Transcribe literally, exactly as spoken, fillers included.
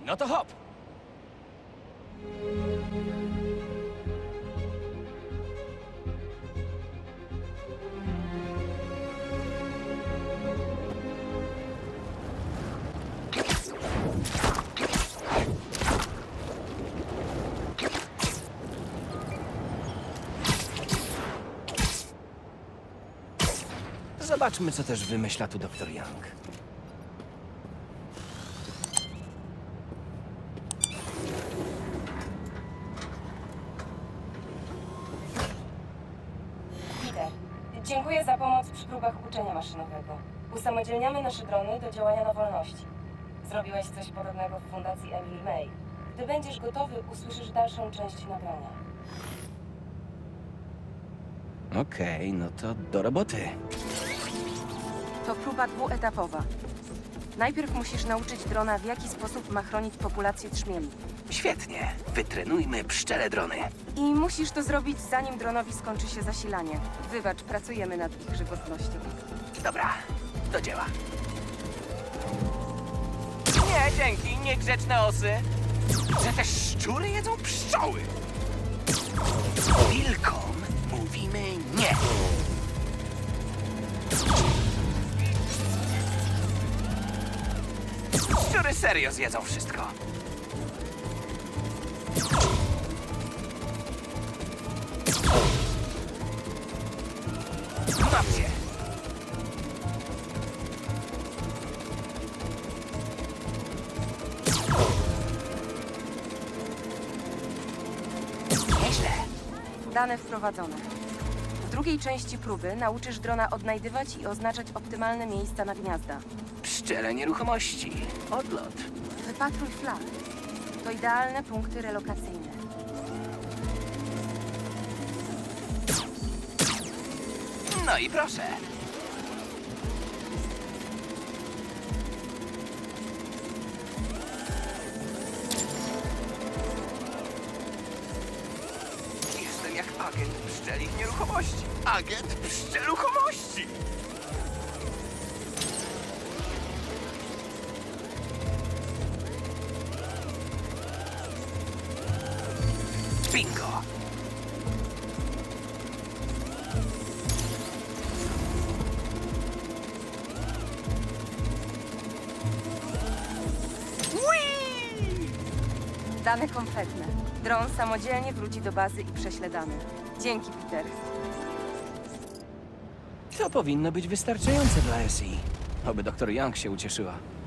No to hop! Zobaczmy, co też wymyśla tu doktor Young. Peter, dziękuję za pomoc przy próbach uczenia maszynowego. Usamodzielniamy nasze drony do działania na wolności. Zrobiłeś coś podobnego w fundacji Emily May. Gdy będziesz gotowy, usłyszysz dalszą część nagrania. Okej, no to do roboty. To próba dwuetapowa. Najpierw musisz nauczyć drona, w jaki sposób ma chronić populację trzmieli. Świetnie. Wytrenujmy pszczele drony. I musisz to zrobić, zanim dronowi skończy się zasilanie. Wybacz, pracujemy nad ich żywotnością. Dobra, do dzieła. Nie, dzięki, niegrzeczne osy. Że te szczury jedzą pszczoły. Wilkom mówimy nie. Szczury serio zjedzą wszystko. Mam cię. Nieźle. Dane wprowadzone. W drugiej części próby nauczysz drona odnajdywać i oznaczać optymalne miejsca na gniazda. Pszczele nieruchomości. Odlot. Wypatruj flag. To idealne punkty relokacyjne. No i proszę. Jestem jak agent pszczelich nieruchomości. Agent pszczeluchomości! Bingo! Whee! Dane kompletne. Dron samodzielnie wróci do bazy i prześle dane. Dzięki, Peter. To powinno być wystarczające dla S I. Oby doktor Young się ucieszyła.